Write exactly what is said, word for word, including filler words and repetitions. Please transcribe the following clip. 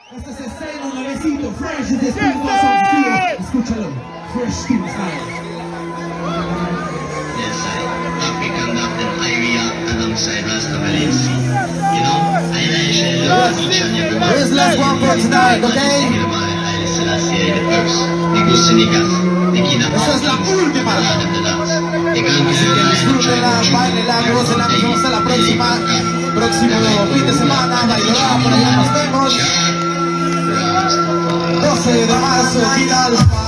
Este es estreno nuevecito, Fresh de Steve González. Escúchalo, Fresh Steve Style. Yes, I picked up the area alongside Rasta Valencia. You know, I mentioned each and every one. Here's the last one for tonight, okay? Esta es la última. Así que disfrútenla, bailenla, gócenla, nos vemos hasta la próxima. Próximo fin de semana, bailará, por allá nos vemos. doce de marzo, final.